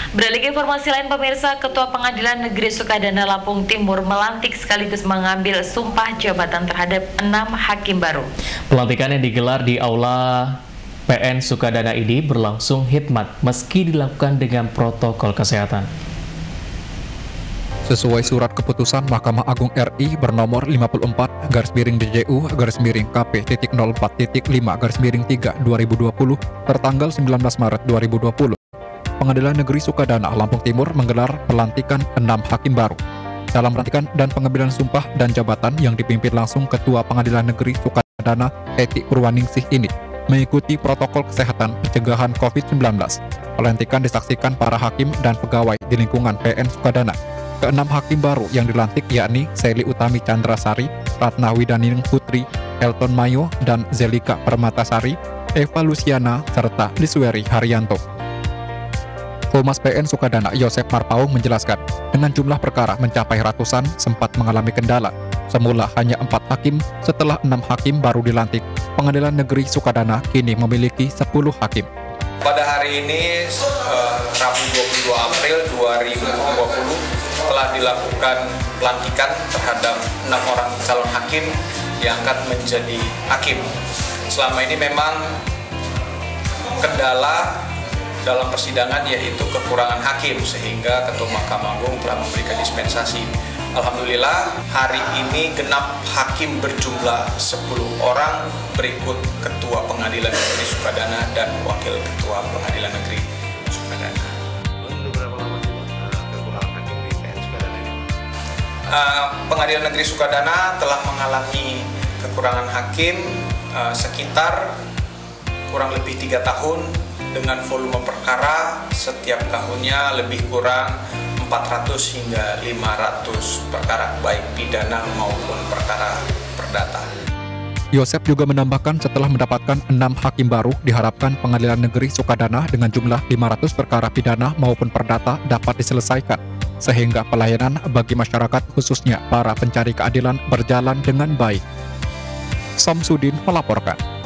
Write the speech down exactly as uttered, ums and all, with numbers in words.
Beralih ke informasi lain, pemirsa, Ketua Pengadilan Negeri Sukadana Lampung Timur melantik sekaligus mengambil sumpah jabatan terhadap enam hakim baru. Pelantikan yang digelar di Aula P N Sukadana ini berlangsung hikmat meski dilakukan dengan protokol kesehatan. Sesuai surat keputusan Mahkamah Agung R I bernomor lima puluh empat garis miring D J U garis miring K P nol empat lima garis miring tiga dua ribu dua puluh tertanggal sembilan belas Maret dua ribu dua puluh, Pengadilan Negeri Sukadana Lampung Timur menggelar pelantikan enam hakim baru. Dalam pelantikan dan pengambilan sumpah dan jabatan yang dipimpin langsung Ketua Pengadilan Negeri Sukadana Eti Purwaningsih ini mengikuti protokol kesehatan pencegahan COVID sembilan belas. Pelantikan disaksikan para hakim dan pegawai di lingkungan P N Sukadana. Keenam hakim baru yang dilantik yakni Seli Utami Chandrasari, Ratna Widaning Putri, Elton Mayo, dan Zelika Permatasari, Eva Luciana, serta Lisweri Haryanto. Humas P N Sukadana Yosep Marpaung menjelaskan, dengan jumlah perkara mencapai ratusan sempat mengalami kendala. Semula hanya empat hakim, setelah enam hakim baru dilantik, Pengadilan Negeri Sukadana kini memiliki sepuluh hakim. Pada hari ini, eh, Rabu dua puluh dua April dua ribu dua puluh, telah dilakukan pelantikan terhadap enam orang calon hakim yang akan menjadi hakim. Selama ini memang kendala dalam persidangan yaitu kekurangan hakim, sehingga Ketua Mahkamah Agung telah memberikan dispensasi. Alhamdulillah hari ini genap hakim berjumlah sepuluh orang, berikut Ketua Pengadilan Negeri Sukadana dan Wakil Ketua Pengadilan Negeri Sukadana. Uh, Pengadilan Negeri Sukadana telah mengalami kekurangan hakim uh, sekitar kurang lebih tiga tahun dengan volume perkara setiap tahunnya lebih kurang empat ratus hingga lima ratus perkara, baik pidana maupun perkara perdata. Yosep juga menambahkan setelah mendapatkan enam hakim baru, diharapkan Pengadilan Negeri Sukadana dengan jumlah lima ratus perkara pidana maupun perdata dapat diselesaikan, sehingga pelayanan bagi masyarakat khususnya para pencari keadilan berjalan dengan baik. Samsudin melaporkan.